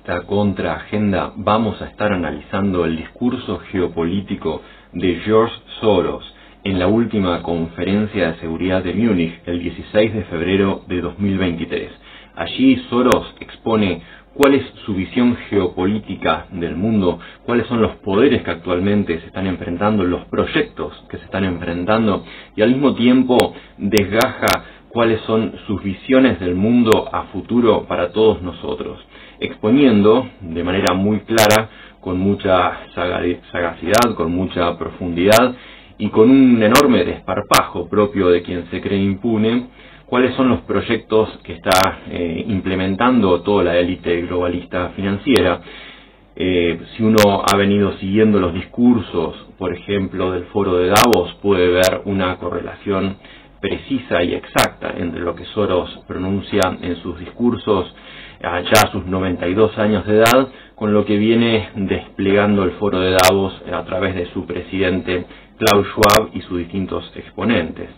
esta contraagenda vamos a estar analizando el discurso geopolítico de George Soros en la última conferencia de seguridad de Múnich el 16 de febrero de 2023. Allí Soros expone cuál es su visión geopolítica del mundo, cuáles son los poderes que actualmente se están enfrentando, los proyectos que se están enfrentando, y al mismo tiempo desgaja cuáles son sus visiones del mundo a futuro para todos nosotros, exponiendo de manera muy clara, con mucha sagacidad, con mucha profundidad y con un enorme desparpajo propio de quien se cree impune, cuáles son los proyectos que está implementando toda la élite globalista financiera. Si uno ha venido siguiendo los discursos, por ejemplo, del foro de Davos, puede ver una correlación precisa y exacta entre lo que Soros pronuncia en sus discursos ya a sus 92 años de edad, con lo que viene desplegando el foro de Davos a través de su presidente Klaus Schwab y sus distintos exponentes.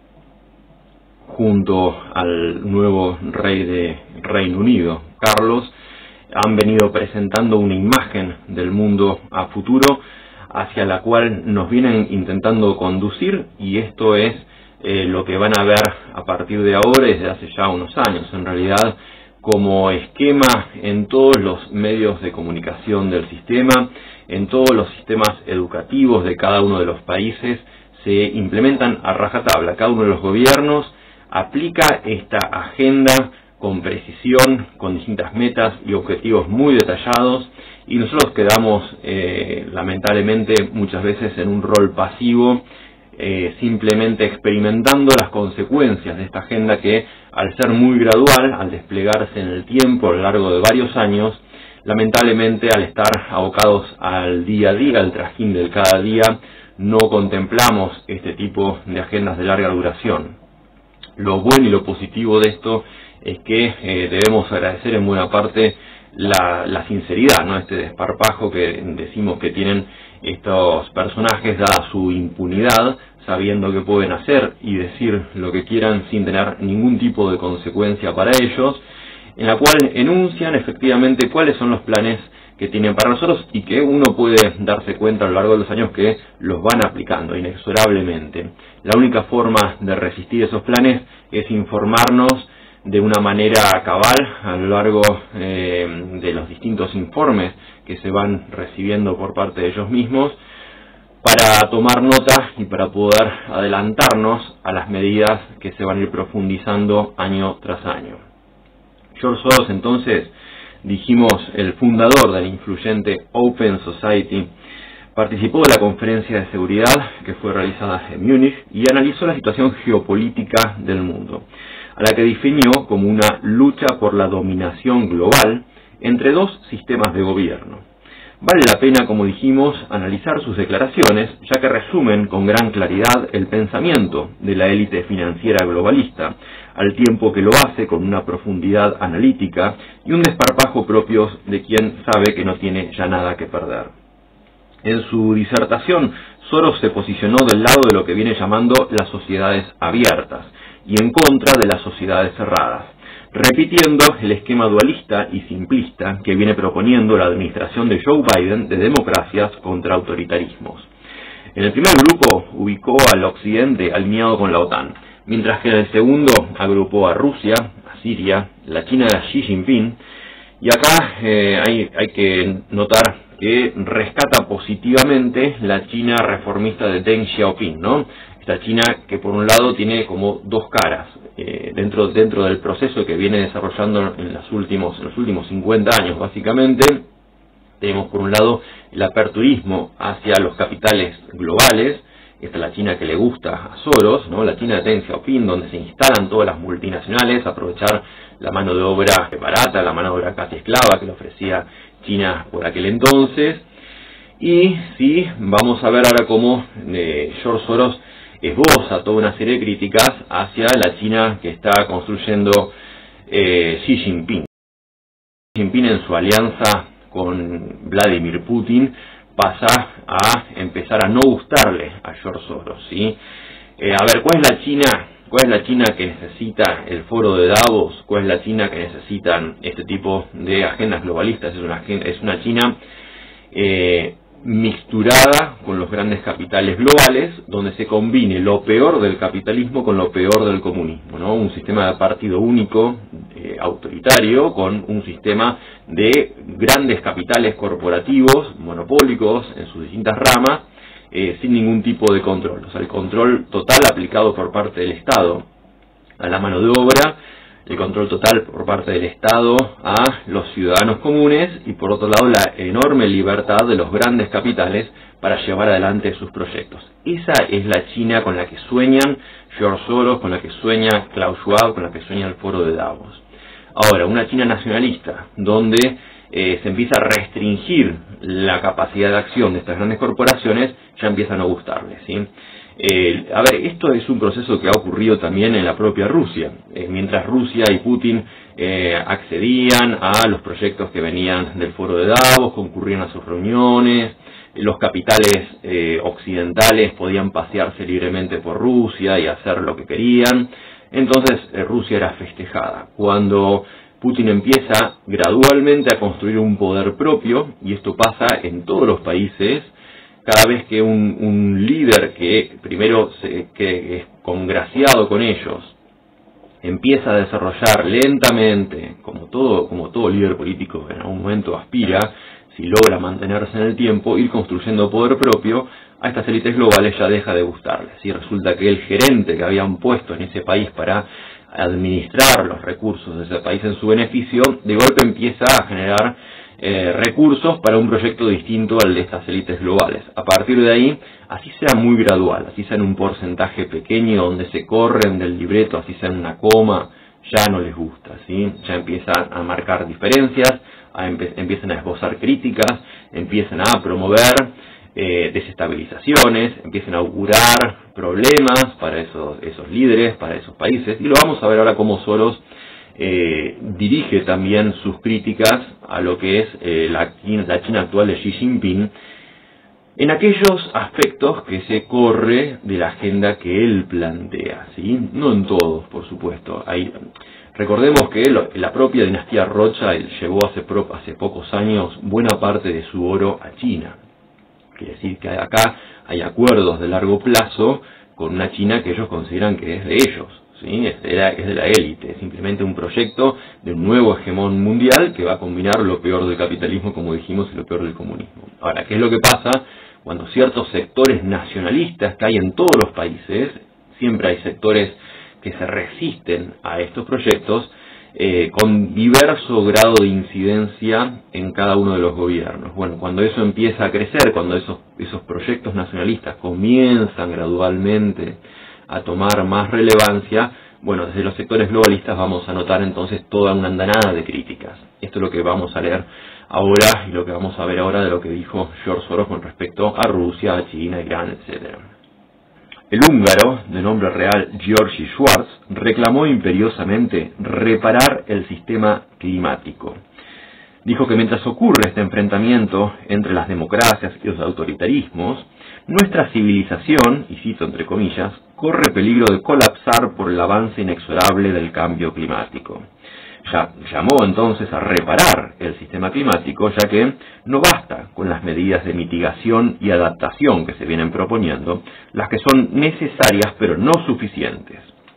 Junto al nuevo rey de Reino Unido, Carlos, han venido presentando una imagen del mundo a futuro hacia la cual nos vienen intentando conducir, y esto es lo que van a ver a partir de ahora y desde hace ya unos años, en realidad, como esquema en todos los medios de comunicación del sistema, en todos los sistemas educativos de cada uno de los países, se implementan a rajatabla. Cada uno de los gobiernos aplica esta agenda con precisión, con distintas metas y objetivos muy detallados, y nosotros quedamos lamentablemente muchas veces en un rol pasivo, simplemente experimentando las consecuencias de esta agenda que, al ser muy gradual, al desplegarse en el tiempo a lo largo de varios años, lamentablemente al estar abocados al día a día, al trajín del cada día, no contemplamos este tipo de agendas de larga duración. Lo bueno y lo positivo de esto es que debemos agradecer en buena parte la sinceridad, ¿no? Este desparpajo que decimos que tienen estos personajes, dada su impunidad, sabiendo que pueden hacer y decir lo que quieran sin tener ningún tipo de consecuencia para ellos, en la cual enuncian efectivamente cuáles son los planes que tienen para nosotros y que uno puede darse cuenta a lo largo de los años que los van aplicando inexorablemente. La única forma de resistir esos planes es informarnos de una manera cabal a lo largo de los distintos informes que se van recibiendo por parte de ellos mismos, para tomar nota y para poder adelantarnos a las medidas que se van a ir profundizando año tras año. George Soros, entonces, dijimos, el fundador de la influyente Open Society, participó de la conferencia de seguridad que fue realizada en Múnich y analizó la situación geopolítica del mundo, a la que definió como una lucha por la dominación global entre dos sistemas de gobierno. Vale la pena, como dijimos, analizar sus declaraciones, ya que resumen con gran claridad el pensamiento de la élite financiera globalista, al tiempo que lo hace con una profundidad analítica y un desparpajo propios de quien sabe que no tiene ya nada que perder. En su disertación, Soros se posicionó del lado de lo que viene llamando las sociedades abiertas y en contra de las sociedades cerradas, repitiendo el esquema dualista y simplista que viene proponiendo la administración de Joe Biden de democracias contra autoritarismos. En el primer grupo ubicó al occidente alineado con la OTAN, mientras que en el segundo agrupó a Rusia, a Siria, la China de Xi Jinping, y acá hay que notar que rescata positivamente la China reformista de Deng Xiaoping, ¿no? Esta China que por un lado tiene como dos caras, dentro del proceso que viene desarrollando en los últimos 50 años básicamente. Tenemos por un lado el aperturismo hacia los capitales globales, esta es la China que le gusta a Soros, ¿no? La China de Deng Xiaoping, donde se instalan todas las multinacionales, aprovechar la mano de obra barata, la mano de obra casi esclava que le ofrecía China por aquel entonces. Y sí, vamos a ver ahora cómo George Soros esboza toda una serie de críticas hacia la China que está construyendo Xi Jinping. Xi Jinping, en su alianza con Vladimir Putin, pasa a empezar a no gustarle a George Soros, ¿sí? A ver, ¿cuál es la China ¿Cuál es la China que necesita el foro de Davos? ¿Cuál es la China que necesitan este tipo de agendas globalistas? Es una China mixturada con los grandes capitales globales, donde se combine lo peor del capitalismo con lo peor del comunismo, ¿no? Un sistema de partido único, autoritario, con un sistema de grandes capitales corporativos, monopólicos en sus distintas ramas, sin ningún tipo de control. O sea, el control total aplicado por parte del Estado a la mano de obra, el control total por parte del Estado a los ciudadanos comunes y por otro lado la enorme libertad de los grandes capitales para llevar adelante sus proyectos. Esa es la China con la que sueñan George Soros, con la que sueña Klaus Schwab, con la que sueña el foro de Davos. Ahora, una China nacionalista, donde se empieza a restringir la capacidad de acción de estas grandes corporaciones, ya empieza a no gustarles, ¿sí? A ver, esto es un proceso que ha ocurrido también en la propia Rusia. Mientras Rusia y Putin accedían a los proyectos que venían del foro de Davos, concurrían a sus reuniones, los capitales occidentales podían pasearse libremente por Rusia y hacer lo que querían. Entonces Rusia era festejada. Cuando Putin empieza gradualmente a construir un poder propio, y esto pasa en todos los países, cada vez que un líder que primero que es congraciado con ellos empieza a desarrollar lentamente, como todo líder político en algún momento aspira, si logra mantenerse en el tiempo, ir construyendo poder propio, a estas élites globales ya deja de gustarles. Y resulta que el gerente que habían puesto en ese país para administrar los recursos de ese país en su beneficio, de golpe empieza a generar recursos para un proyecto distinto al de estas élites globales. A partir de ahí, así sea muy gradual, así sea en un porcentaje pequeño donde se corren del libreto, así sea en una coma, ya no les gusta, ¿sí? Ya empiezan a marcar diferencias, empiezan a esbozar críticas, empiezan a promover desestabilizaciones, empiezan a augurar problemas para esos líderes, para esos países, y lo vamos a ver ahora cómo Soros dirige también sus críticas a lo que es la China actual de Xi Jinping, en aquellos aspectos que se corre de la agenda que él plantea, ¿sí? No en todos, por supuesto. Recordemos que la propia dinastía Rothschild llevó hace pocos años buena parte de su oro a China. Quiere decir que acá hay acuerdos de largo plazo con una China que ellos consideran que es de ellos, ¿sí? Es de la élite, es simplemente un proyecto de un nuevo hegemón mundial que va a combinar lo peor del capitalismo, como dijimos, y lo peor del comunismo. Ahora, ¿qué es lo que pasa cuando ciertos sectores nacionalistas que hay en todos los países, siempre hay sectores que se resisten a estos proyectos, con diverso grado de incidencia en cada uno de los gobiernos? Bueno, cuando eso empieza a crecer, cuando esos proyectos nacionalistas comienzan gradualmente a tomar más relevancia, bueno, desde los sectores globalistas vamos a notar entonces toda una andanada de críticas. Esto es lo que vamos a leer ahora y lo que vamos a ver ahora de lo que dijo George Soros con respecto a Rusia, a China, Irán, etc. El húngaro, de nombre real György Schwarz, reclamó imperiosamente reparar el sistema climático. Dijo que mientras ocurre este enfrentamiento entre las democracias y los autoritarismos, nuestra civilización, y cito entre comillas, corre peligro de colapsar por el avance inexorable del cambio climático. Llamó entonces a reparar el sistema climático, ya que no basta con las medidas de mitigación y adaptación que se vienen proponiendo, las que son necesarias pero no suficientes.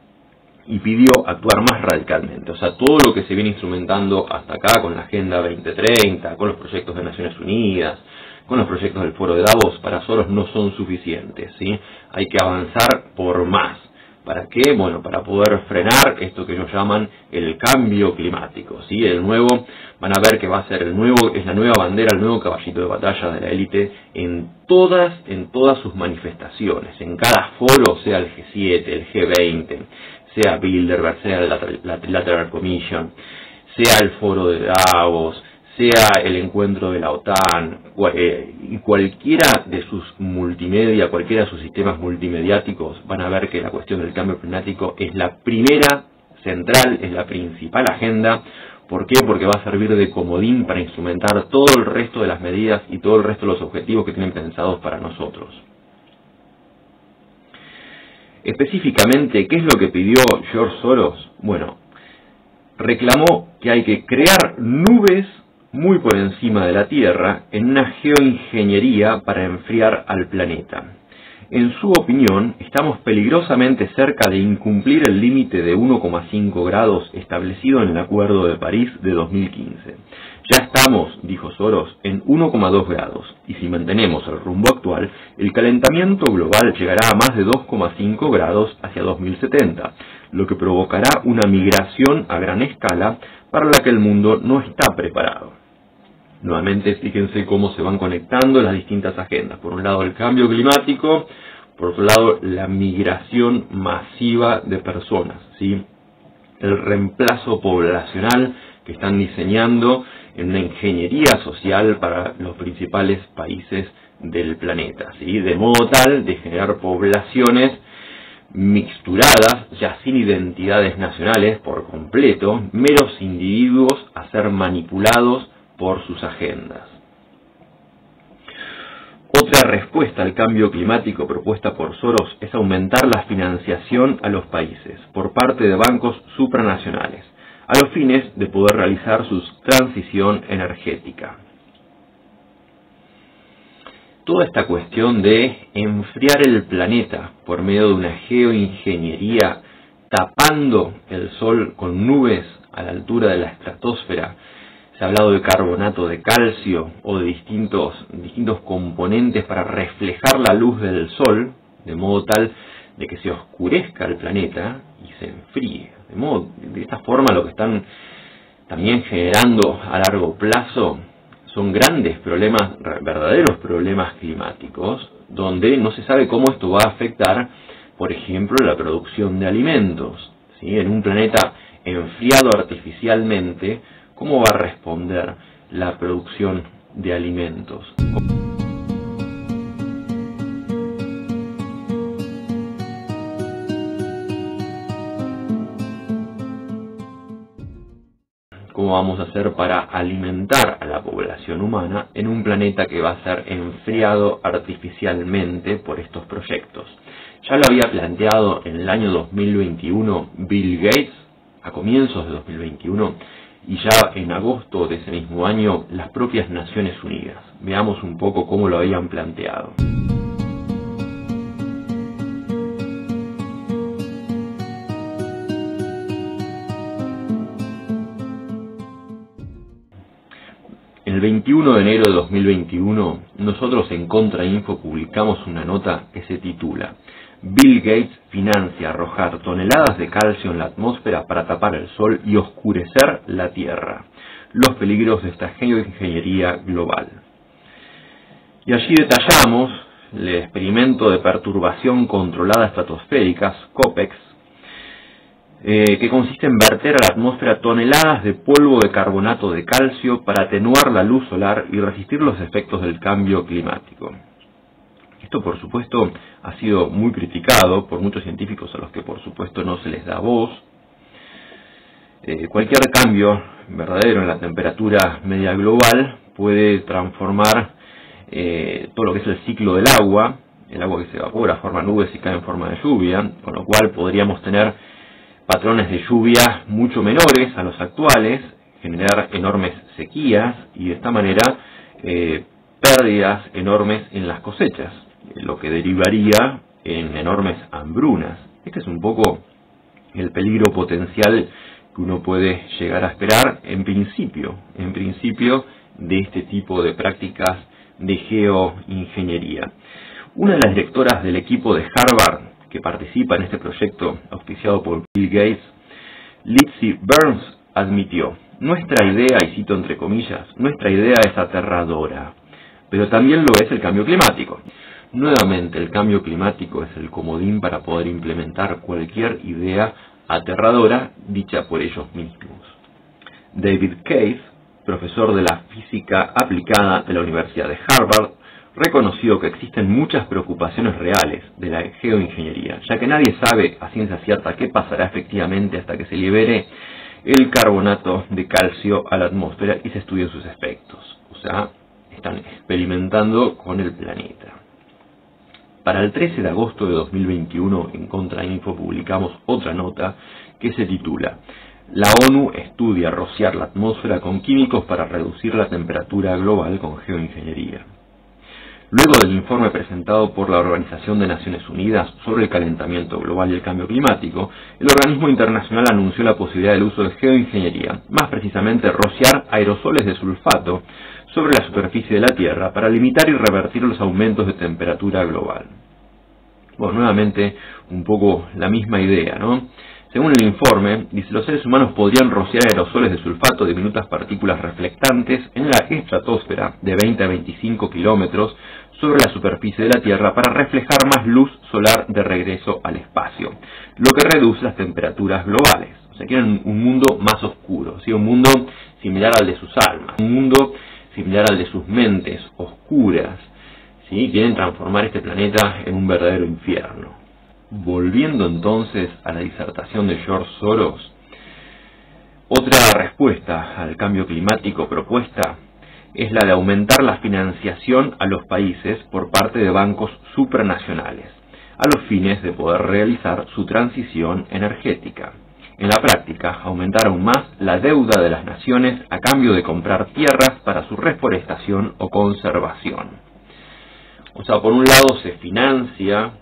Y pidió actuar más radicalmente. O sea, todo lo que se viene instrumentando hasta acá con la Agenda 2030, con los proyectos de Naciones Unidas, con los proyectos del Foro de Davos, para Soros no son suficientes, ¿sí? Hay que avanzar por más. ¿Para qué? Bueno, para poder frenar esto que ellos llaman el cambio climático, ¿sí? Van a ver que va a ser es la nueva bandera, el nuevo caballito de batalla de la élite en todas sus manifestaciones, en cada foro, sea el G7, el G20, sea Bilderberg, sea la Trilateral Commission, sea el foro de Davos, sea el encuentro de la OTAN, y cualquiera de sus multimedia, cualquiera de sus sistemas multimediáticos, van a ver que la cuestión del cambio climático es la primera central, es la principal agenda. ¿Por qué? Porque va a servir de comodín para instrumentar todo el resto de las medidas y todo el resto de los objetivos que tienen pensados para nosotros. Específicamente, ¿qué es lo que pidió George Soros? Bueno, reclamó que hay que crear nubes muy por encima de la Tierra en una geoingeniería para enfriar al planeta. En su opinión, estamos peligrosamente cerca de incumplir el límite de 1,5 grados establecido en el Acuerdo de París de 2015. Ya estamos, dijo Soros, en 1,2 grados, y si mantenemos el rumbo actual, el calentamiento global llegará a más de 2,5 grados hacia 2070, lo que provocará una migración a gran escala para la que el mundo no está preparado. Nuevamente, fíjense cómo se van conectando las distintas agendas. Por un lado, el cambio climático, por otro lado, la migración masiva de personas, ¿sí? El reemplazo poblacional que están diseñando en una ingeniería social para los principales países del planeta, ¿sí? De modo tal de generar poblaciones mixturadas, ya sin identidades nacionales por completo, meros individuos a ser manipulados por sus agendas. Otra respuesta al cambio climático propuesta por Soros es aumentar la financiación a los países por parte de bancos supranacionales, a los fines de poder realizar su transición energética. Toda esta cuestión de enfriar el planeta por medio de una geoingeniería tapando el sol con nubes a la altura de la estratosfera. Se ha hablado de carbonato de calcio o de distintos componentes para reflejar la luz del sol, de modo tal de que se oscurezca el planeta y se enfríe. De esta forma, lo que están también generando a largo plazo son grandes problemas, verdaderos problemas climáticos, donde no se sabe cómo esto va a afectar, por ejemplo, la producción de alimentos, ¿sí? En un planeta enfriado artificialmente, ¿cómo va a responder la producción de alimentos? ¿Cómo vamos a hacer para alimentar a la población humana en un planeta que va a ser enfriado artificialmente por estos proyectos? Ya lo había planteado en el año 2021 Bill Gates, a comienzos de 2021, y ya en agosto de ese mismo año las propias Naciones Unidas. Veamos un poco cómo lo habían planteado. El 21 de enero de 2021, nosotros en Contrainfo publicamos una nota que se titula Bill Gates financia arrojar toneladas de calcio en la atmósfera para tapar el sol y oscurecer la Tierra. Los peligros de esta geoingeniería global. Y allí detallamos el experimento de perturbación controlada estratosférica, SCOPEX, que consiste en verter a la atmósfera toneladas de polvo de carbonato de calcio para atenuar la luz solar y resistir los efectos del cambio climático. Esto, por supuesto, ha sido muy criticado por muchos científicos a los que, por supuesto, no se les da voz. Cualquier cambio verdadero en la temperatura media global puede transformar todo lo que es el ciclo del agua. El agua que se evapora forma nubes y cae en forma de lluvia, con lo cual podríamos tener patrones de lluvia mucho menores a los actuales, generar enormes sequías y de esta manera pérdidas enormes en las cosechas, lo que derivaría en enormes hambrunas. Este es un poco el peligro potencial que uno puede llegar a esperar en principio de este tipo de prácticas de geoingeniería. Una de las directoras del equipo de Harvard que participa en este proyecto auspiciado por Bill Gates, Lindsey Burns, admitió: nuestra idea, y cito entre comillas, nuestra idea es aterradora, pero también lo es el cambio climático. Nuevamente, el cambio climático es el comodín para poder implementar cualquier idea aterradora dicha por ellos mismos. David Case, profesor de la física aplicada de la Universidad de Harvard, reconoció que existen muchas preocupaciones reales de la geoingeniería, ya que nadie sabe a ciencia cierta qué pasará efectivamente hasta que se libere el carbonato de calcio a la atmósfera y se estudien sus efectos. O sea, están experimentando con el planeta. Para el 13 de agosto de 2021, en Contrainfo publicamos otra nota que se titula "La ONU estudia rociar la atmósfera con químicos para reducir la temperatura global con geoingeniería". Luego del informe presentado por la Organización de Naciones Unidas sobre el calentamiento global y el cambio climático, el organismo internacional anunció la posibilidad del uso de geoingeniería, más precisamente rociar aerosoles de sulfato sobre la superficie de la Tierra para limitar y revertir los aumentos de temperatura global. Bueno, nuevamente un poco la misma idea, ¿no? Según el informe, dice, los seres humanos podrían rociar aerosoles de sulfato de diminutas partículas reflectantes en la estratosfera de 20 a 25 kilómetros sobre la superficie de la Tierra para reflejar más luz solar de regreso al espacio, lo que reduce las temperaturas globales. O sea, quieren un mundo más oscuro, ¿sí? Un mundo similar al de sus almas, un mundo similar al de sus mentes oscuras, ¿sí? Quieren transformar este planeta en un verdadero infierno. Volviendo entonces a la disertación de George Soros, otra respuesta al cambio climático propuesta es la de aumentar la financiación a los países por parte de bancos supranacionales, a los fines de poder realizar su transición energética. En la práctica, aumentar aún más la deuda de las naciones a cambio de comprar tierras para su reforestación o conservación. O sea, por un lado se financia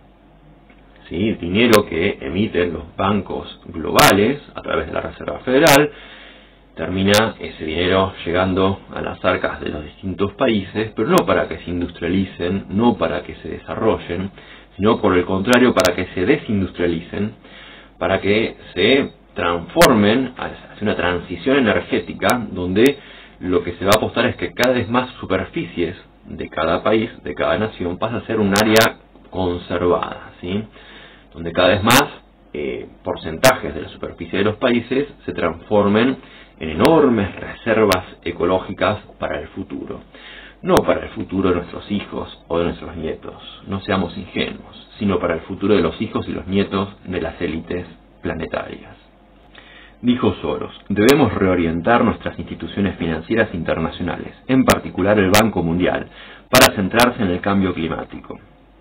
dinero que emiten los bancos globales a través de la Reserva Federal, termina ese dinero llegando a las arcas de los distintos países, pero no para que se industrialicen, no para que se desarrollen, sino por el contrario para que se desindustrialicen, para que se transformen hacia una transición energética donde lo que se va a apostar es que cada vez más superficies de cada país, de cada nación, pasa a ser un área conservada, ¿sí? Donde cada vez más porcentajes de la superficie de los países se transformen en enormes reservas ecológicas para el futuro. No para el futuro de nuestros hijos o de nuestros nietos, no seamos ingenuos, sino para el futuro de los hijos y los nietos de las élites planetarias. Dijo Soros, debemos reorientar nuestras instituciones financieras internacionales, en particular el Banco Mundial, para centrarse en el cambio climático.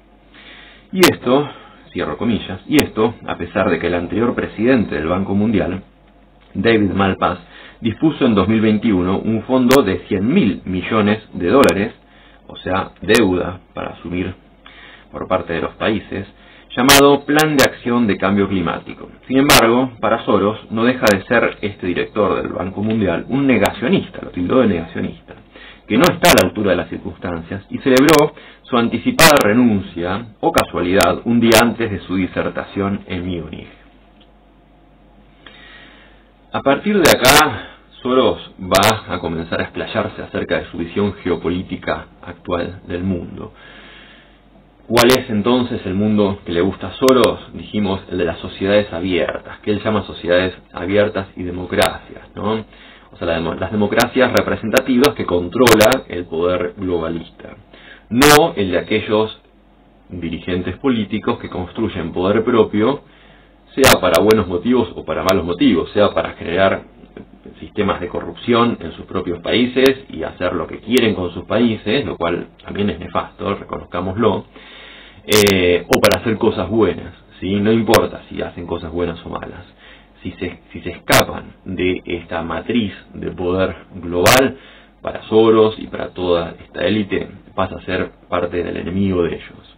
Y esto, cierro comillas, y esto a pesar de que el anterior presidente del Banco Mundial, David Malpass, dispuso en 2021 un fondo de 100.000 millones de dólares, o sea, deuda para asumir por parte de los países, llamado Plan de Acción de Cambio Climático. Sin embargo, para Soros no deja de ser este director del Banco Mundial un negacionista, lo tildó de negacionista, que no está a la altura de las circunstancias y celebró su anticipada renuncia, o casualidad, un día antes de su disertación en Múnich. A partir de acá, Soros va a comenzar a explayarse acerca de su visión geopolítica actual del mundo. ¿Cuál es entonces el mundo que le gusta a Soros? Dijimos, el de las sociedades abiertas, que él llama sociedades abiertas y democracias, ¿no? O sea, las democracias representativas que controlan el poder globalista. No el de aquellos dirigentes políticos que construyen poder propio, sea para buenos motivos o para malos motivos, sea para generar sistemas de corrupción en sus propios países y hacer lo que quieren con sus países, lo cual también es nefasto, reconozcámoslo, o para hacer cosas buenas, ¿sí? No importa si hacen cosas buenas o malas. Si se escapan de esta matriz de poder global, para Soros y para toda esta élite, pasa a ser parte del enemigo de ellos.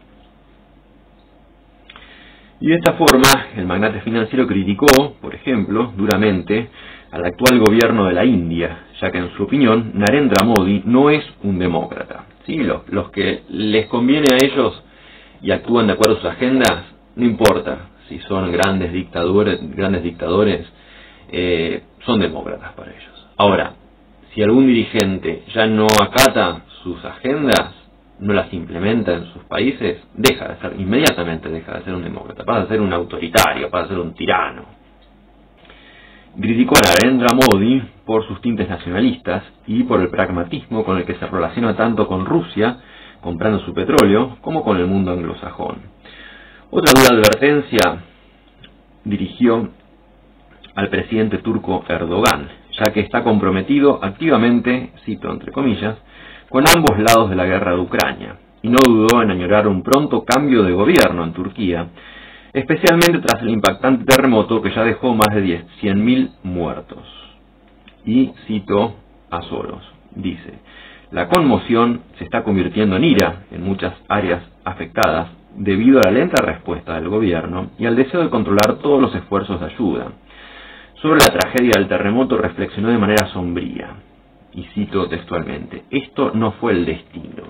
Y de esta forma, el magnate financiero criticó, por ejemplo, duramente, al actual gobierno de la India, ya que en su opinión, Narendra Modi no es un demócrata. ¿Sí? Los que les conviene a ellos y actúan de acuerdo a sus agendas, no importa si son grandes dictadores, son demócratas para ellos. Ahora, si algún dirigente ya no acata sus agendas, no las implementa en sus países, inmediatamente deja de ser un demócrata, pasa a ser un autoritario, pasa a ser un tirano. Criticó a Narendra Modi por sus tintes nacionalistas y por el pragmatismo con el que se relaciona tanto con Rusia, comprando su petróleo, como con el mundo anglosajón. Otra dura advertencia dirigió al presidente turco Erdogan, ya que está comprometido activamente, cito entre comillas, con ambos lados de la guerra de Ucrania, y no dudó en añorar un pronto cambio de gobierno en Turquía, especialmente tras el impactante terremoto que ya dejó más de 100.000 muertos. Y cito a Soros, dice: la conmoción se está convirtiendo en ira en muchas áreas afectadas debido a la lenta respuesta del gobierno y al deseo de controlar todos los esfuerzos de ayuda. Sobre la tragedia del terremoto reflexionó de manera sombría, y cito textualmente: esto no fue el destino.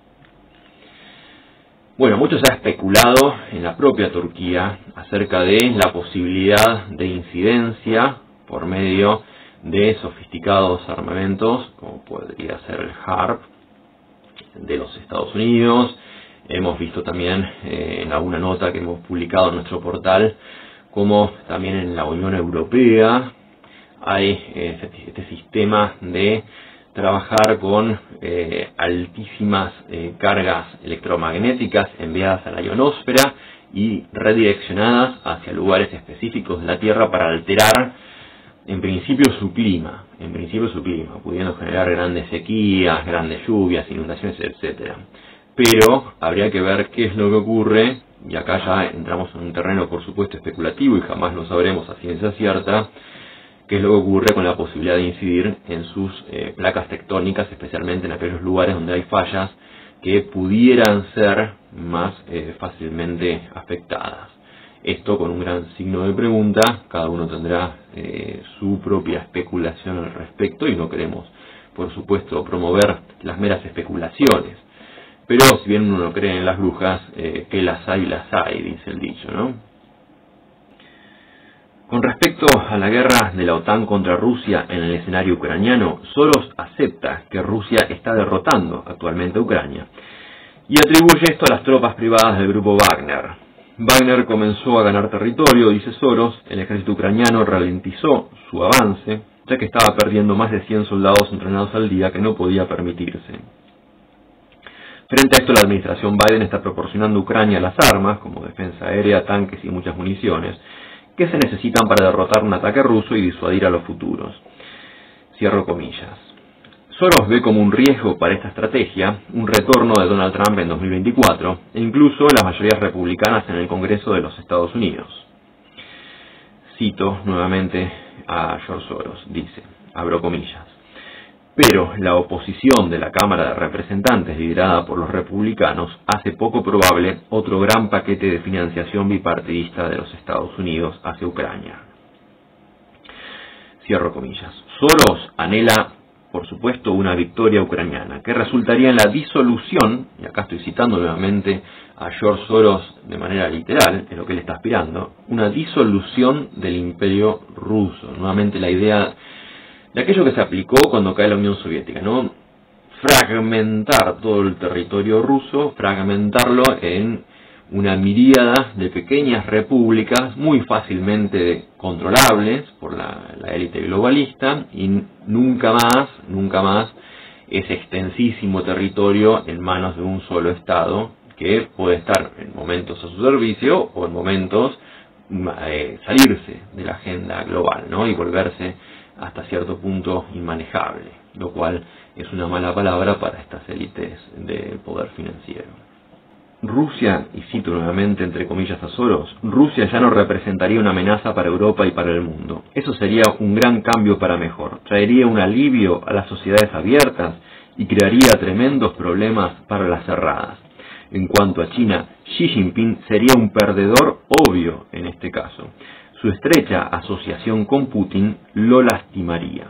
Bueno, mucho se ha especulado en la propia Turquía acerca de la posibilidad de incidencia por medio de sofisticados armamentos, como podría ser el HARP de los Estados Unidos. Hemos visto también en alguna nota que hemos publicado en nuestro portal, como también en la Unión Europea hay este sistema de trabajar con altísimas cargas electromagnéticas enviadas a la ionosfera y redireccionadas hacia lugares específicos de la Tierra para alterar en principio su clima, pudiendo generar grandes sequías, grandes lluvias, inundaciones, etcétera. Pero habría que ver qué es lo que ocurre, y acá ya entramos en un terreno por supuesto especulativo y jamás lo sabremos a ciencia cierta, qué es lo que ocurre con la posibilidad de incidir en sus placas tectónicas, especialmente en aquellos lugares donde hay fallas que pudieran ser más fácilmente afectadas. Esto con un gran signo de pregunta, cada uno tendrá su propia especulación al respecto y no queremos, por supuesto, promover las meras especulaciones. Pero si bien uno no cree en las brujas, que las hay, dice el dicho, ¿no? Con respecto a la guerra de la OTAN contra Rusia en el escenario ucraniano, Soros acepta que Rusia está derrotando actualmente a Ucrania y atribuye esto a las tropas privadas del grupo Wagner. Wagner comenzó a ganar territorio, dice Soros, el ejército ucraniano ralentizó su avance, ya que estaba perdiendo más de 100 soldados entrenados al día que no podía permitirse. Frente a esto, la administración Biden está proporcionando a Ucrania las armas, como defensa aérea, tanques y muchas municiones, que se necesitan para derrotar un ataque ruso y disuadir a los futuros. Cierro comillas. Soros ve como un riesgo para esta estrategia un retorno de Donald Trump en 2024 e incluso las mayorías republicanas en el Congreso de los Estados Unidos. Cito nuevamente a George Soros, dice, abro comillas: pero la oposición de la Cámara de Representantes liderada por los republicanos hace poco probable otro gran paquete de financiación bipartidista de los Estados Unidos hacia Ucrania. Cierro comillas. Soros anhela, por supuesto, una victoria ucraniana, que resultaría en la disolución, y acá estoy citando nuevamente a George Soros de manera literal, es lo que él está aspirando, una disolución del imperio ruso. Nuevamente la idea de aquello que se aplicó cuando cae la Unión Soviética, ¿no? Fragmentar todo el territorio ruso, fragmentarlo en una miríada de pequeñas repúblicas muy fácilmente controlables por la élite globalista y nunca más ese extensísimo territorio en manos de un solo Estado que puede estar en momentos a su servicio o en momentos salirse de la agenda global, ¿no? Y volverse hasta cierto punto inmanejable, lo cual es una mala palabra para estas élites del poder financiero. Rusia, y cito nuevamente entre comillas a Soros, Rusia ya no representaría una amenaza para Europa y para el mundo. Eso sería un gran cambio para mejor, traería un alivio a las sociedades abiertas y crearía tremendos problemas para las cerradas. En cuanto a China, Xi Jinping sería un perdedor obvio en este caso. Su estrecha asociación con Putin lo lastimaría.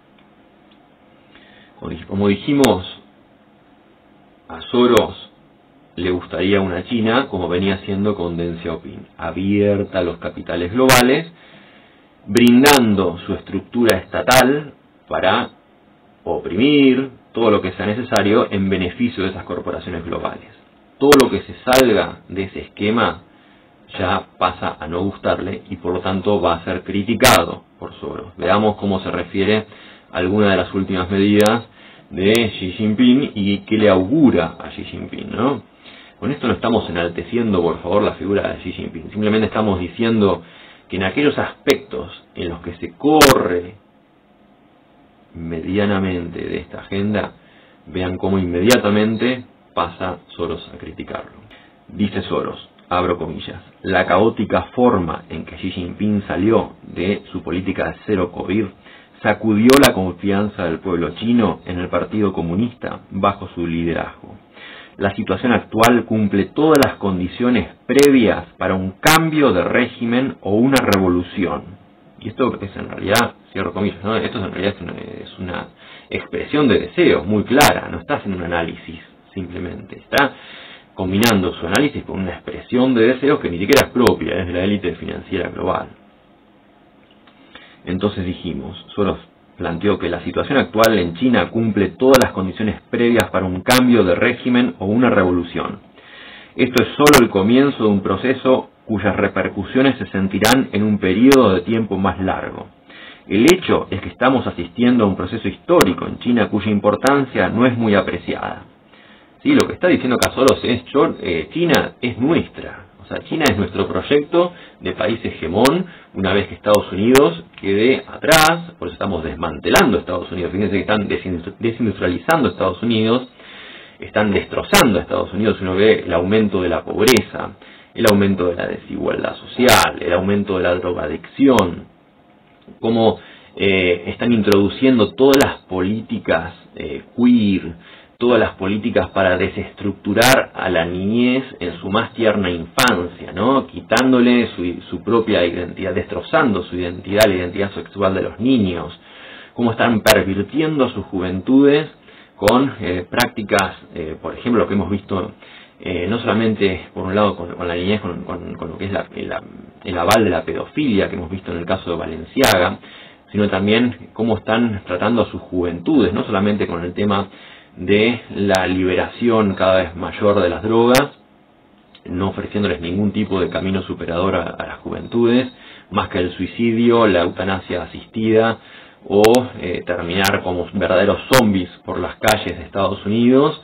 Como dijimos, a Soros le gustaría una China como venía haciendo con Deng Xiaoping, abierta a los capitales globales, brindando su estructura estatal para oprimir todo lo que sea necesario en beneficio de esas corporaciones globales. Todo lo que se salga de ese esquema ya pasa a no gustarle y por lo tanto va a ser criticado por Soros. Veamos cómo se refiere a alguna de las últimas medidas de Xi Jinping y qué le augura a Xi Jinping, ¿no? Con esto no estamos enalteciendo, por favor, la figura de Xi Jinping. Simplemente estamos diciendo que en aquellos aspectos en los que se corre medianamente de esta agenda, vean cómo inmediatamente pasa Soros a criticarlo. Dice Soros, abro comillas, la caótica forma en que Xi Jinping salió de su política de cero COVID sacudió la confianza del pueblo chino en el Partido Comunista bajo su liderazgo. La situación actual cumple todas las condiciones previas para un cambio de régimen o una revolución. Y esto es en realidad, cierro comillas, ¿no? Esto en realidad es una expresión de deseos muy clara, no está haciendo un análisis simplemente, está combinando su análisis con una expresión de deseos que ni siquiera es propia, es de la élite financiera global. Entonces dijimos, Soros planteó que la situación actual en China cumple todas las condiciones previas para un cambio de régimen o una revolución. Esto es solo el comienzo de un proceso cuyas repercusiones se sentirán en un periodo de tiempo más largo. El hecho es que estamos asistiendo a un proceso histórico en China cuya importancia no es muy apreciada. Sí, lo que está diciendo acá Soros es, China es nuestra. O sea, China es nuestro proyecto de país hegemón, una vez que Estados Unidos quede atrás, por eso estamos desmantelando Estados Unidos. Fíjense que están desindustrializando Estados Unidos, están destrozando a Estados Unidos. Uno ve el aumento de la pobreza, el aumento de la desigualdad social, el aumento de la drogadicción, cómo están introduciendo todas las políticas queer, todas las políticas para desestructurar a la niñez en su más tierna infancia, ¿no? Quitándole su propia identidad, destrozando su identidad, la identidad sexual de los niños, cómo están pervirtiendo sus juventudes con prácticas, por ejemplo, lo que hemos visto, no solamente por un lado con la niñez, con lo que es el aval de la pedofilia que hemos visto en el caso de Balenciaga, sino también cómo están tratando a sus juventudes, no solamente con el tema de la liberación cada vez mayor de las drogas, no ofreciéndoles ningún tipo de camino superador a las juventudes, más que el suicidio, la eutanasia asistida o terminar como verdaderos zombies por las calles de Estados Unidos,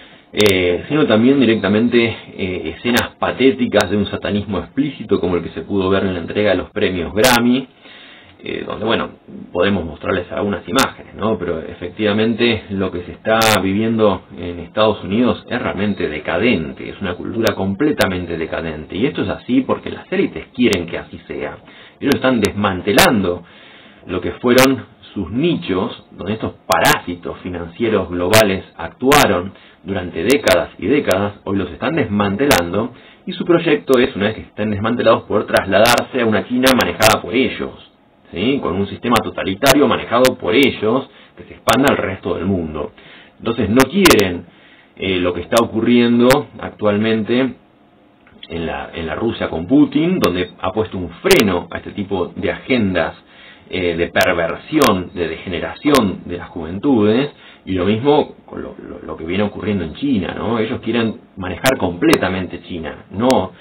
sino también directamente escenas patéticas de un satanismo explícito como el que se pudo ver en la entrega de los premios Grammy, donde, bueno, podemos mostrarles algunas imágenes, ¿no? Pero efectivamente lo que se está viviendo en Estados Unidos es realmente decadente, es una cultura completamente decadente. Y esto es así porque las élites quieren que así sea. Ellos están desmantelando lo que fueron sus nichos, donde estos parásitos financieros globales actuaron durante décadas y décadas, hoy los están desmantelando, y su proyecto es, una vez que estén desmantelados, poder trasladarse a una China manejada por ellos, ¿sí? Con un sistema totalitario manejado por ellos, que se expanda al resto del mundo. Entonces no quieren lo que está ocurriendo actualmente en la Rusia con Putin, donde ha puesto un freno a este tipo de agendas de perversión, de degeneración de las juventudes, y lo mismo con lo que viene ocurriendo en China, ¿no? Ellos quieren manejar completamente China, no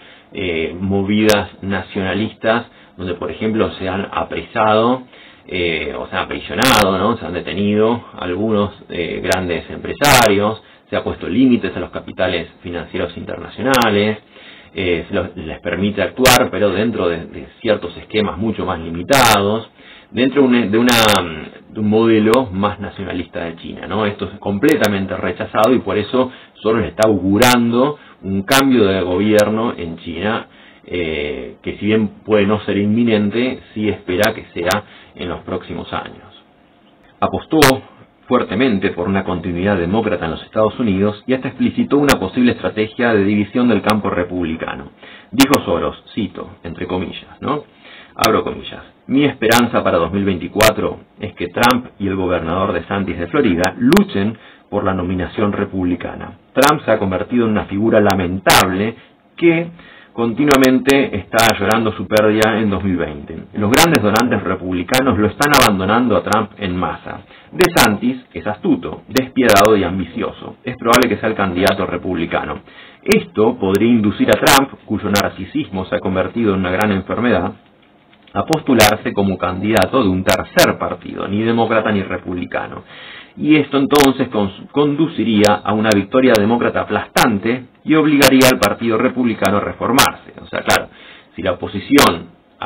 movidas nacionalistas donde, por ejemplo, se han apresado o se han aprisionado, ¿no? Se han detenido algunos grandes empresarios, se ha puesto límites a los capitales financieros internacionales, les permite actuar, pero dentro de ciertos esquemas mucho más limitados, dentro de un modelo más nacionalista de China, ¿no? Esto es completamente rechazado y por eso Soros está augurando un cambio de gobierno en China, que si bien puede no ser inminente, sí espera que sea en los próximos años. Apostó fuertemente por una continuidad demócrata en los Estados Unidos y hasta explicitó una posible estrategia de división del campo republicano. Dijo Soros, cito, entre comillas, ¿no? Abro comillas. Mi esperanza para 2024 es que Trump y el gobernador DeSantis de Florida luchen por la nominación republicana. Trump se ha convertido en una figura lamentable que continuamente está llorando su pérdida en 2020. Los grandes donantes republicanos lo están abandonando a Trump en masa. DeSantis es astuto, despiadado y ambicioso. Es probable que sea el candidato republicano. Esto podría inducir a Trump, cuyo narcisismo se ha convertido en una gran enfermedad, a postularse como candidato de un tercer partido, ni demócrata ni republicano. Y esto entonces conduciría a una victoria demócrata aplastante y obligaría al partido republicano a reformarse. O sea, claro, si la oposición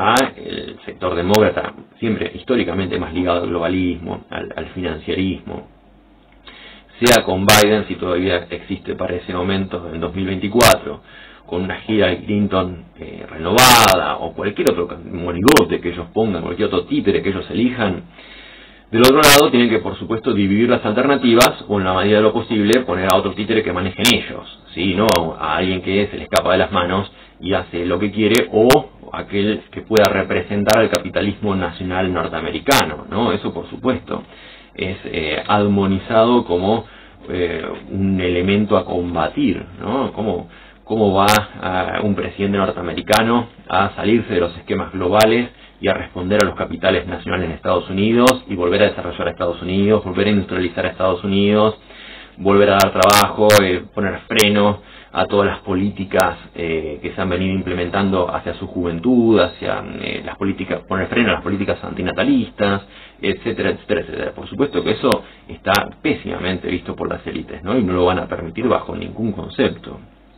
al sector demócrata, siempre históricamente más ligado al globalismo, al financiarismo, sea con Biden, si todavía existe para ese momento, en 2024, con una gira de Clinton renovada, o cualquier otro monigote que ellos pongan, cualquier otro títere que ellos elijan. Del otro lado, tienen que, por supuesto, dividir las alternativas, o en la medida de lo posible, poner a otro títere que manejen ellos, ¿sí? No a alguien que se le escapa de las manos y hace lo que quiere, o aquel que pueda representar al capitalismo nacional norteamericano, ¿no? Eso, por supuesto, es admonizado como un elemento a combatir, ¿no? ¿Cómo va un presidente norteamericano a salirse de los esquemas globales y a responder a los capitales nacionales de Estados Unidos y volver a desarrollar a Estados Unidos, volver a industrializar a Estados Unidos, volver a dar trabajo, poner freno a todas las políticas que se han venido implementando hacia su juventud, hacia las políticas, poner freno a las políticas antinatalistas, etcétera, etcétera, etcétera? Por supuesto que eso está pésimamente visto por las élites, ¿no? Y no lo van a permitir bajo ningún concepto.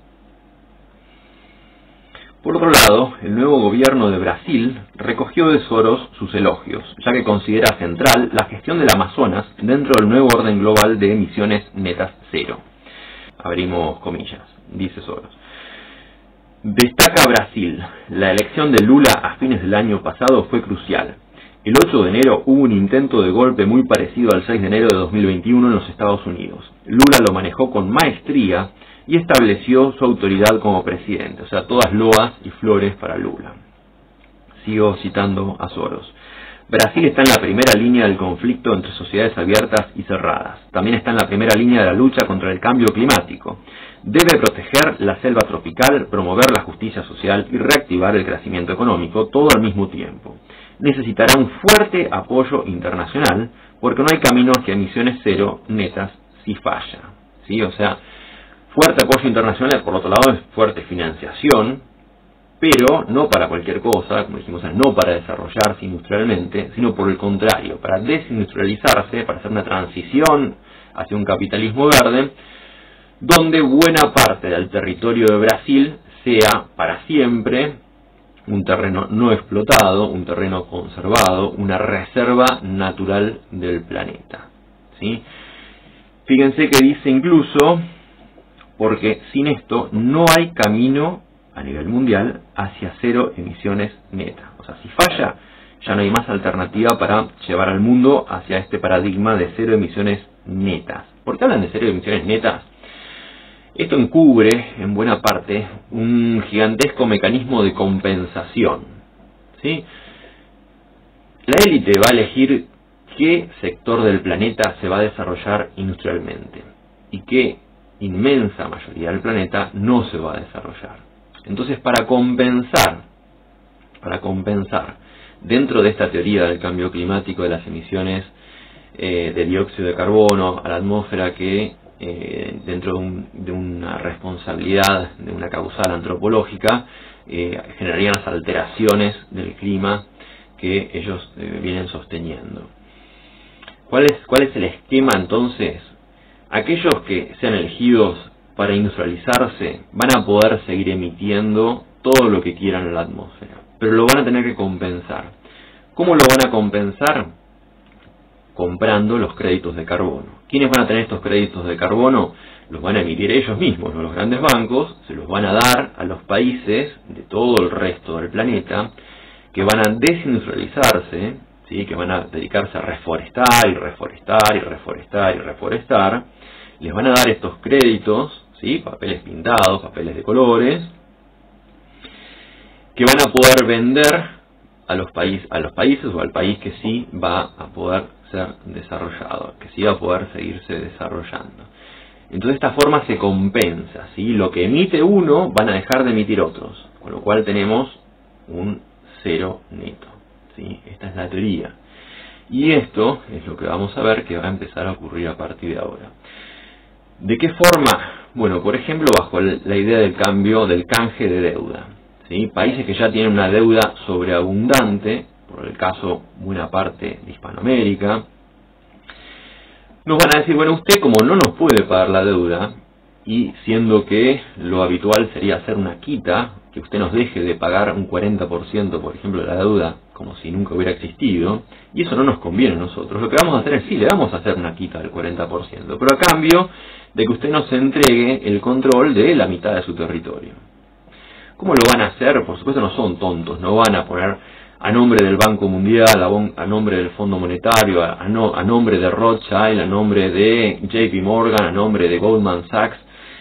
Por otro lado, el nuevo gobierno de Brasil recogió de Soros sus elogios, ya que considera central la gestión del Amazonas dentro del nuevo orden global de emisiones netas cero. Abrimos comillas, dice Soros. Destaca Brasil. La elección de Lula a fines del año pasado fue crucial. El 8 de enero hubo un intento de golpe muy parecido al 6 de enero de 2021 en los Estados Unidos. Lula lo manejó con maestría y estableció su autoridad como presidente. O sea, todas loas y flores para Lula. Sigo citando a Soros. Brasil está en la primera línea del conflicto entre sociedades abiertas y cerradas. También está en la primera línea de la lucha contra el cambio climático. Debe proteger la selva tropical, promover la justicia social y reactivar el crecimiento económico, todo al mismo tiempo. Necesitará un fuerte apoyo internacional, porque no hay camino hacia emisiones cero netas si falla. ¿Sí? O sea, fuerte apoyo internacional, por otro lado, es fuerte financiación, pero no para cualquier cosa, como dijimos, no para desarrollarse industrialmente, sino por el contrario, para desindustrializarse, para hacer una transición hacia un capitalismo verde, donde buena parte del territorio de Brasil sea para siempre un terreno no explotado, un terreno conservado, una reserva natural del planeta. ¿Sí? Fíjense que dice incluso, porque sin esto no hay camino a nivel mundial hacia cero emisiones netas. O sea, si falla, ya no hay más alternativa para llevar al mundo hacia este paradigma de cero emisiones netas. ¿Por qué hablan de cero emisiones netas? Esto encubre, en buena parte, un gigantesco mecanismo de compensación. ¿Sí? La élite va a elegir qué sector del planeta se va a desarrollar industrialmente y qué inmensa mayoría del planeta no se va a desarrollar. Entonces, para compensar dentro de esta teoría del cambio climático, de las emisiones de dióxido de carbono a la atmósfera, que dentro de una responsabilidad, de una causal antropológica, generarían las alteraciones del clima que ellos vienen sosteniendo. ¿Cuál es el esquema entonces? Aquellos que sean elegidos para industrializarse van a poder seguir emitiendo todo lo que quieran en la atmósfera, pero lo van a tener que compensar. ¿Cómo lo van a compensar? Comprando los créditos de carbono. ¿Quiénes van a tener estos créditos de carbono? Los van a emitir ellos mismos, ¿no? Los grandes bancos se los van a dar a los países de todo el resto del planeta que van a desindustrializarse, ¿sí? Que van a dedicarse a reforestar y reforestar y reforestar y reforestar. Les van a dar estos créditos, ¿sí? Papeles pintados, papeles de colores, que van a poder vender a los países o al país que sí va a poder ser desarrollado, que sí va a poder seguirse desarrollando. Entonces, de esta forma se compensa, ¿sí? Lo que emite uno van a dejar de emitir otros, con lo cual tenemos un cero neto, ¿sí? Esta es la teoría. Y esto es lo que vamos a ver que va a empezar a ocurrir a partir de ahora. ¿De qué forma? Bueno, por ejemplo, bajo la idea del canje de deuda. ¿Sí? Países que ya tienen una deuda sobreabundante, por el caso buena parte de Hispanoamérica, nos van a decir, bueno, usted como no nos puede pagar la deuda, y siendo que lo habitual sería hacer una quita, que usted nos deje de pagar un 40%, por ejemplo, de la deuda como si nunca hubiera existido, y eso no nos conviene a nosotros. Lo que vamos a hacer es, sí, le vamos a hacer una quita del 40%, pero a cambio de que usted nos entregue el control de la mitad de su territorio. ¿Cómo lo van a hacer? Por supuesto no son tontos, no van a poner a nombre del Banco Mundial, a nombre del Fondo Monetario, a nombre de Rothschild, a nombre de JP Morgan, a nombre de Goldman Sachs,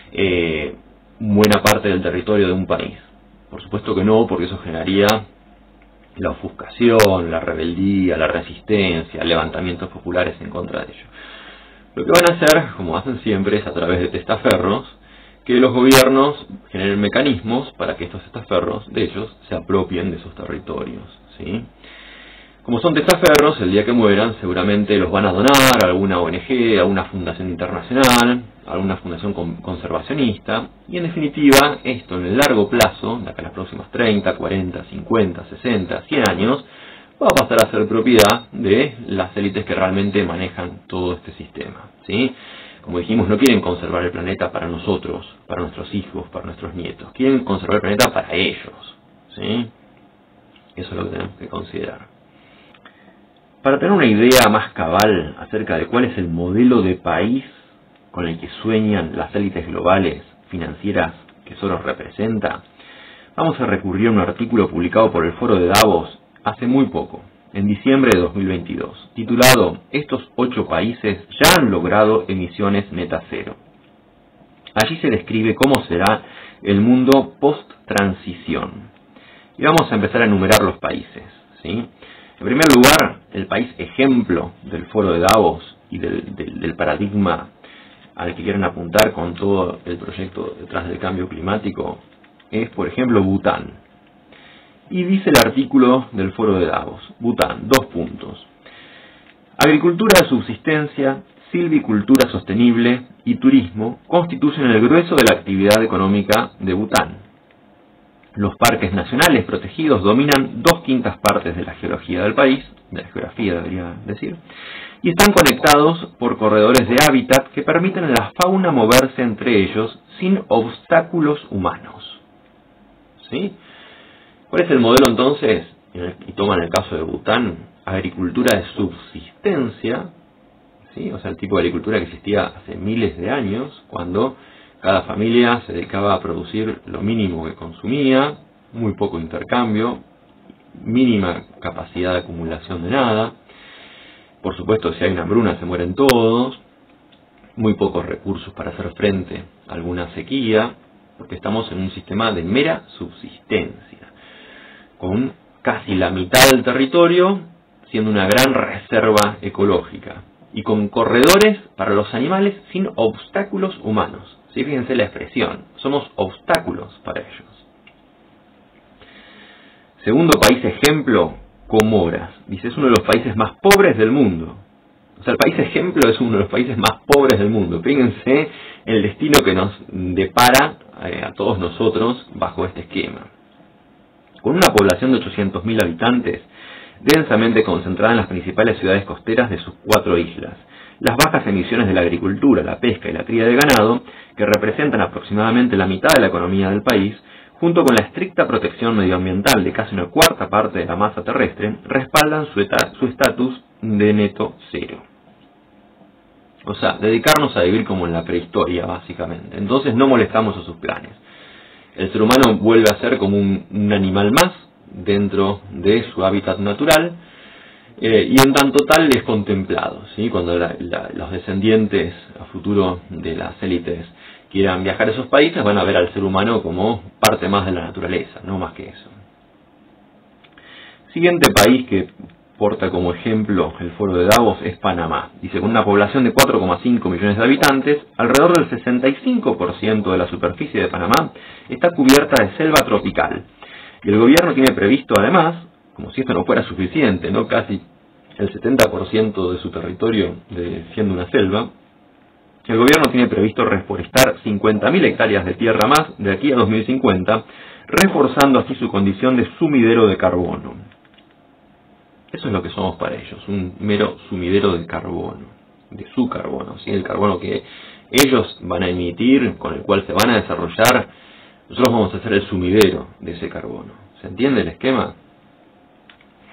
buena parte del territorio de un país. Por supuesto que no, porque eso generaría la ofuscación, la rebeldía, la resistencia, levantamientos populares en contra de ello. Lo que van a hacer, como hacen siempre, es a través de testaferros, que los gobiernos generen mecanismos para que estos testaferros de ellos se apropien de esos territorios, ¿sí? Como son testaferros, el día que mueran seguramente los van a donar a alguna ONG, a alguna fundación internacional, a alguna fundación conservacionista, y en definitiva esto en el largo plazo, de acá a las próximas 30, 40, 50, 60, 100 años, va a pasar a ser propiedad de las élites que realmente manejan todo este sistema, ¿sí? Como dijimos, no quieren conservar el planeta para nosotros, para nuestros hijos, para nuestros nietos. Quieren conservar el planeta para ellos, ¿sí? Eso es lo que tenemos que considerar. Para tener una idea más cabal acerca de cuál es el modelo de país con el que sueñan las élites globales financieras que Soros representa, vamos a recurrir a un artículo publicado por el Foro de Davos hace muy poco, en diciembre de 2022, titulado «Estos 8 países ya han logrado emisiones neta cero». Allí se describe cómo será el mundo post-transición. Y vamos a empezar a enumerar los países, ¿sí? En primer lugar, el país ejemplo del Foro de Davos y del paradigma al que quieren apuntar con todo el proyecto detrás del cambio climático es, por ejemplo, Bután. Y dice el artículo del Foro de Davos, Bután, 2 puntos. Agricultura de subsistencia, silvicultura sostenible y turismo constituyen el grueso de la actividad económica de Bután. Los parques nacionales protegidos dominan 2/5 partes de la geología del país, de la geografía debería decir, y están conectados por corredores de hábitat que permiten a la fauna moverse entre ellos sin obstáculos humanos. ¿Sí? ¿Cuál es el modelo entonces? Y toman el caso de Bután, agricultura de subsistencia, ¿sí? O sea, el tipo de agricultura que existía hace miles de años, cuando cada familia se dedicaba a producir lo mínimo que consumía, muy poco intercambio, mínima capacidad de acumulación de nada. Por supuesto, si hay una hambruna se mueren todos, muy pocos recursos para hacer frente a alguna sequía, porque estamos en un sistema de mera subsistencia, con casi la mitad del territorio siendo una gran reserva ecológica, y con corredores para los animales sin obstáculos humanos. ¿Sí? Fíjense la expresión, somos obstáculos para ellos. Segundo país ejemplo, Comoras. Dice, es uno de los países más pobres del mundo. O sea, el país ejemplo es uno de los países más pobres del mundo. Fíjense el destino que nos depara a todos nosotros bajo este esquema. Con una población de 800.000 habitantes, densamente concentrada en las principales ciudades costeras de sus 4 islas. Las bajas emisiones de la agricultura, la pesca y la cría de ganado, que representan aproximadamente la mitad de la economía del país, junto con la estricta protección medioambiental de casi una 1/4 parte de la masa terrestre, respaldan su estatus de neto cero. O sea, dedicarnos a vivir como en la prehistoria, básicamente. Entonces no molestamos a sus planes. El ser humano vuelve a ser como un animal más dentro de su hábitat natural, y en tanto tal es contemplado, ¿sí? Cuando los descendientes a futuro de las élites quieran viajar a esos países, van a ver al ser humano como parte más de la naturaleza, no más que eso. Siguiente país que porta como ejemplo el Foro de Davos es Panamá. Dice, con una población de 4,5 millones de habitantes, alrededor del 65% de la superficie de Panamá está cubierta de selva tropical. Y el gobierno tiene previsto además, como si esto no fuera suficiente, ¿no? Casi el 70% de su territorio siendo una selva, el gobierno tiene previsto reforestar 50.000 hectáreas de tierra más de aquí a 2050, reforzando así su condición de sumidero de carbono. Eso es lo que somos para ellos, un mero sumidero de carbono, de su carbono, ¿sí? El carbono que ellos van a emitir, con el cual se van a desarrollar, nosotros vamos a ser el sumidero de ese carbono. ¿Se entiende el esquema?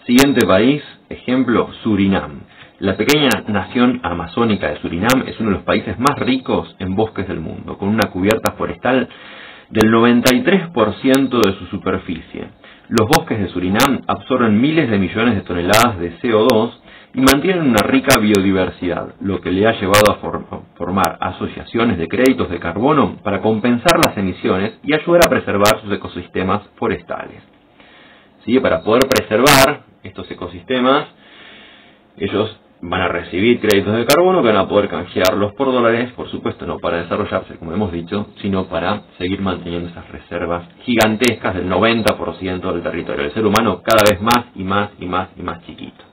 Siguiente país, ejemplo, Surinam. La pequeña nación amazónica de Surinam es uno de los países más ricos en bosques del mundo, con una cubierta forestal del 93% de su superficie. Los bosques de Surinam absorben miles de millones de toneladas de CO2 y mantienen una rica biodiversidad, lo que le ha llevado a formar asociaciones de créditos de carbono para compensar las emisiones y ayudar a preservar sus ecosistemas forestales. ¿Sí? Para poder preservar estos ecosistemas, ellos van a recibir créditos de carbono que van a poder canjearlos por dólares, por supuesto no para desarrollarse, como hemos dicho, sino para seguir manteniendo esas reservas gigantescas del 90% del territorio. El ser humano cada vez más y más y más y más chiquito.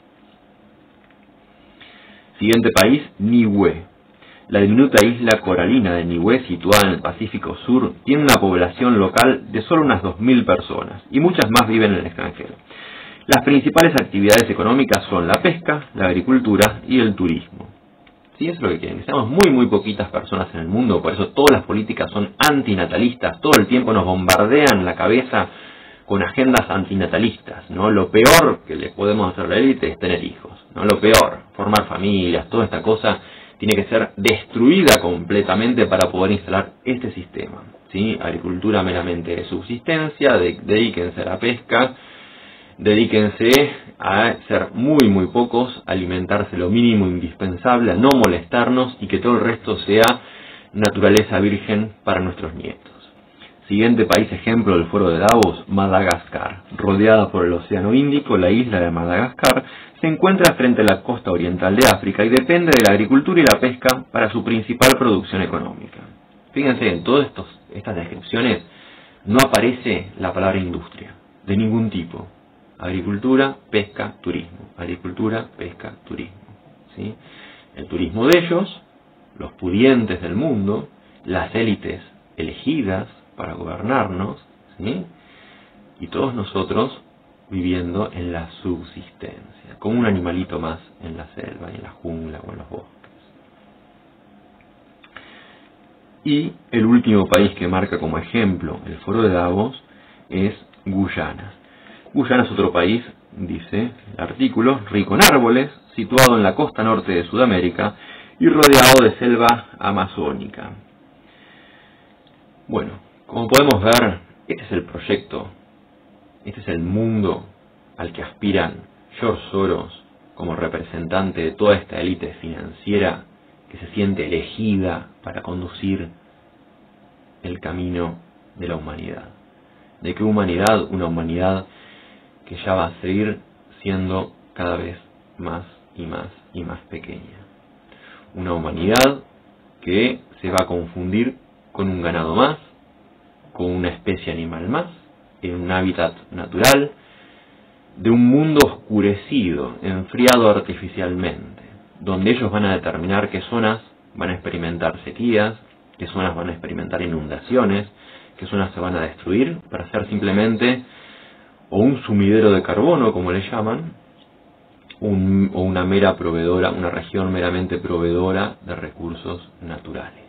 Siguiente país, Niue. La diminuta isla coralina de Niue, situada en el Pacífico Sur, tiene una población local de solo unas 2.000 personas y muchas más viven en el extranjero. Las principales actividades económicas son la pesca, la agricultura y el turismo. ¿Sí? Eso es lo que quieren, que seamos muy poquitas personas en el mundo, por eso todas las políticas son antinatalistas, todo el tiempo nos bombardean la cabeza con agendas antinatalistas, ¿no? Lo peor que le podemos hacer a la élite es tener hijos, ¿no? Lo peor, formar familias, toda esta cosa tiene que ser destruida completamente para poder instalar este sistema, ¿sí? Agricultura meramente de subsistencia, dedíquense a la pesca, dedíquense a ser muy pocos, alimentarse lo mínimo indispensable, a no molestarnos y que todo el resto sea naturaleza virgen para nuestros nietos. Siguiente país ejemplo del Foro de Davos, Madagascar. Rodeada por el Océano Índico, la isla de Madagascar se encuentra frente a la costa oriental de África y depende de la agricultura y la pesca para su principal producción económica. Fíjense, en todas estas descripciones no aparece la palabra industria, de ningún tipo. Agricultura, pesca, turismo. Agricultura, pesca, turismo. ¿Sí? El turismo de ellos, los pudientes del mundo, las élites elegidas para gobernarnos, ¿sí? Y todos nosotros viviendo en la subsistencia, como un animalito más en la selva, en la jungla o en los bosques. Y el último país que marca como ejemplo el Foro de Davos es Guyana. Guyana es otro país, dice el artículo, rico en árboles, situado en la costa norte de Sudamérica y rodeado de selva amazónica. Bueno, como podemos ver, este es el proyecto, este es el mundo al que aspiran George Soros como representante de toda esta élite financiera que se siente elegida para conducir el camino de la humanidad. ¿De qué humanidad? Una humanidad que ya va a seguir siendo cada vez más y más y más pequeña. Una humanidad que se va a confundir con un ganado más, con una especie animal más, en un hábitat natural, de un mundo oscurecido, enfriado artificialmente, donde ellos van a determinar qué zonas van a experimentar sequías, qué zonas van a experimentar inundaciones, qué zonas se van a destruir para ser simplemente o un sumidero de carbono, como le llaman, o una mera proveedora, una región meramente proveedora de recursos naturales.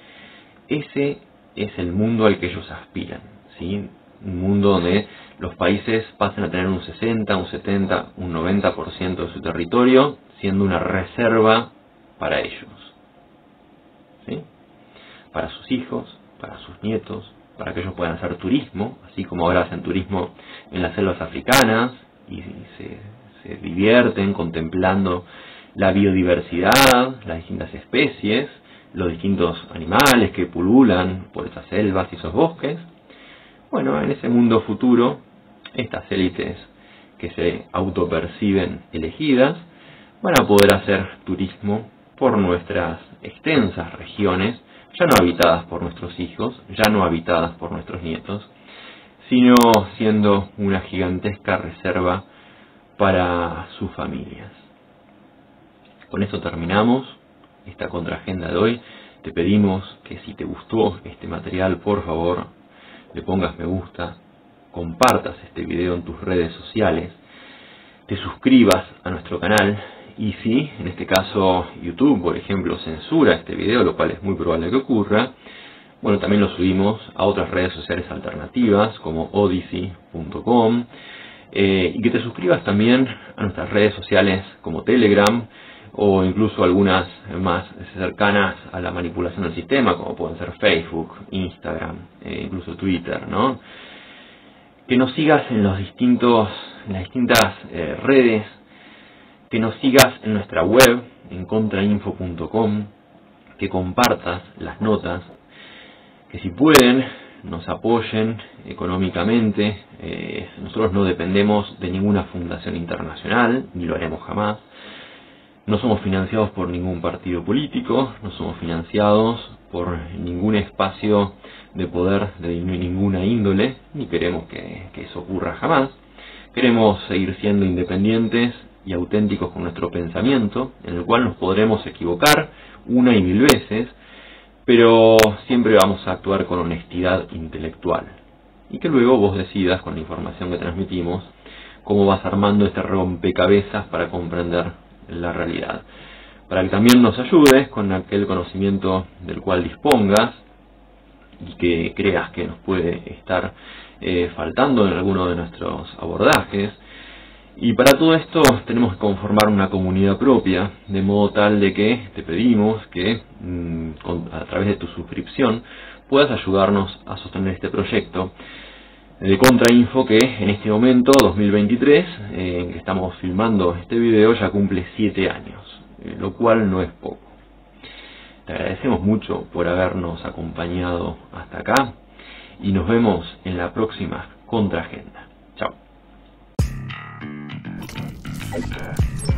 Ese es el mundo al que ellos aspiran, ¿sí? Un mundo donde los países pasen a tener un 60, un 70, un 90% de su territorio siendo una reserva para ellos, ¿sí? Para sus hijos, para sus nietos, para que ellos puedan hacer turismo, así como ahora hacen turismo en las selvas africanas y se divierten contemplando la biodiversidad, las distintas especies, los distintos animales que pululan por esas selvas y esos bosques. Bueno, en ese mundo futuro, estas élites que se autoperciben elegidas van a poder hacer turismo por nuestras extensas regiones, ya no habitadas por nuestros hijos, ya no habitadas por nuestros nietos, sino siendo una gigantesca reserva para sus familias. Con esto terminamos esta contraagenda de hoy. Te pedimos que si te gustó este material, por favor, le pongas me gusta, compartas este video en tus redes sociales, te suscribas a nuestro canal y si, en este caso, YouTube, por ejemplo, censura este video, lo cual es muy probable que ocurra, bueno, también lo subimos a otras redes sociales alternativas como Odyssey.com, y que te suscribas también a nuestras redes sociales como Telegram, o incluso algunas más cercanas a la manipulación del sistema, como pueden ser Facebook, Instagram, incluso Twitter, ¿no? Que nos sigas en las distintas redes, que nos sigas en nuestra web, en contrainfo.com, que compartas las notas, que si pueden nos apoyen económicamente. Nosotros no dependemos de ninguna fundación internacional, ni lo haremos jamás. No somos financiados por ningún partido político, no somos financiados por ningún espacio de poder de ninguna índole, ni queremos que eso ocurra jamás. Queremos seguir siendo independientes y auténticos con nuestro pensamiento, en el cual nos podremos equivocar una y mil veces, pero siempre vamos a actuar con honestidad intelectual. Y que luego vos decidas, con la información que transmitimos, cómo vas armando este rompecabezas para comprender la realidad. Para que también nos ayudes con aquel conocimiento del cual dispongas y que creas que nos puede estar faltando en alguno de nuestros abordajes. Y para todo esto tenemos que conformar una comunidad propia, de modo tal de que te pedimos que a través de tu suscripción puedas ayudarnos a sostener este proyecto de Contrainfo, que en este momento, 2023, en que estamos filmando este video, ya cumple 7 años, lo cual no es poco. Te agradecemos mucho por habernos acompañado hasta acá y nos vemos en la próxima Contraagenda. Chao.